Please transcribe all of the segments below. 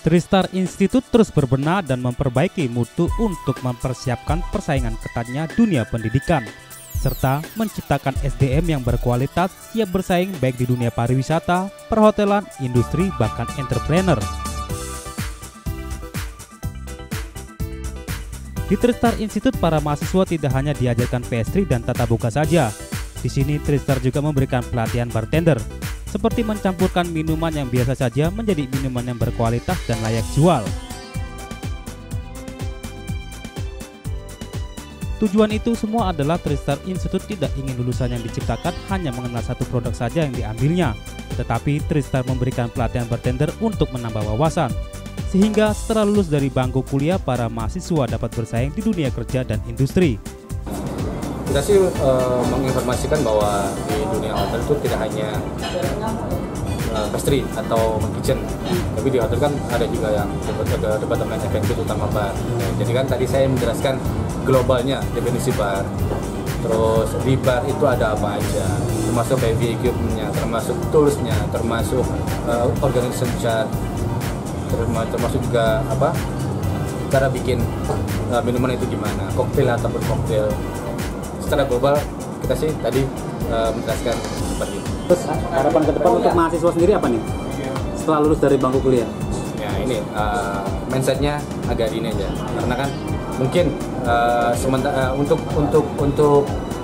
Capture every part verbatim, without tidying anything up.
Tristar Institute terus berbenah dan memperbaiki mutu untuk mempersiapkan persaingan ketatnya dunia pendidikan, serta menciptakan S D M yang berkualitas siap bersaing baik di dunia pariwisata, perhotelan, industri, bahkan entrepreneur. Di Tristar Institute, para mahasiswa tidak hanya diajarkan pastry dan tata buka saja. Di sini Tristar juga memberikan pelatihan bartender, seperti mencampurkan minuman yang biasa saja menjadi minuman yang berkualitas dan layak jual. Tujuan itu semua adalah Tristar Institute tidak ingin lulusan yang diciptakan hanya mengenal satu produk saja yang diambilnya, tetapi Tristar memberikan pelatihan bartender untuk menambah wawasan, sehingga setelah lulus dari bangku kuliah, para mahasiswa dapat bersaing di dunia kerja dan industri. Kita sih uh, menginformasikan bahwa di dunia hotel itu tidak hanya uh, pastry atau kitchen, tapi di hotel kan ada juga yang ada departemen F and B utama bar. Jadi kan tadi saya menjelaskan globalnya definisi bar. Terus di bar itu ada apa aja, termasuk heavy equipment-nya, termasuk tools-nya, termasuk uh, organization chart, termasuk juga apa cara bikin uh, minuman itu gimana, koktail ataupun koktail. Secara global kita sih tadi uh, menjelaskan seperti itu. Terus harapan ke depan untuk mahasiswa sendiri apa nih setelah lulus dari bangku kuliah? Ya ini uh, mindsetnya agak ini aja, karena kan mungkin uh, sementara uh, untuk untuk untuk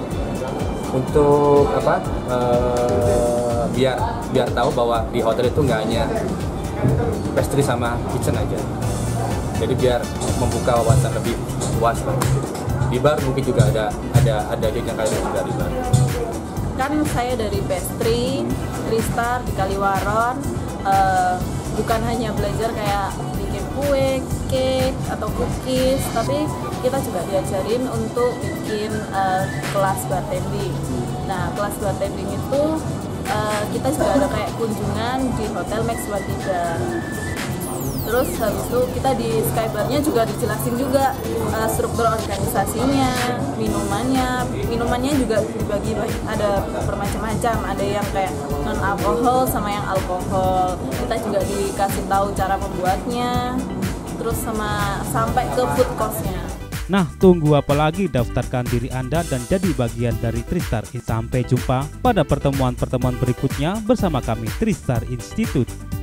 untuk apa uh, biar biar tahu bahwa di hotel itu nggak hanya pastry sama kitchen aja. Jadi biar membuka wawasan lebih luas. Di bar mungkin juga ada ada ada jenjang karir juga di bar. Kan saya dari pastry, Tristar di Kaliwaron, uh, bukan hanya belajar kayak bikin kue, cake atau cookies, tapi kita juga diajarin untuk bikin uh, kelas bartending. Nah, kelas bartending itu uh, kita juga ada kayak kunjungan di Hotel Max Watiga. Terus habis itu kita di Skybar-nya juga dijelasin juga uh, struktur organisasinya, minumannya. Minumannya juga dibagi ada bermacam-macam, ada yang kayak non alkohol sama yang alkohol. Kita juga dikasih tahu cara membuatnya, terus sama sampai ke food cost-nya. Nah, tunggu apa lagi, daftarkan diri Anda dan jadi bagian dari Tristar. Sampai jumpa pada pertemuan-pertemuan berikutnya bersama kami Tristar Institute.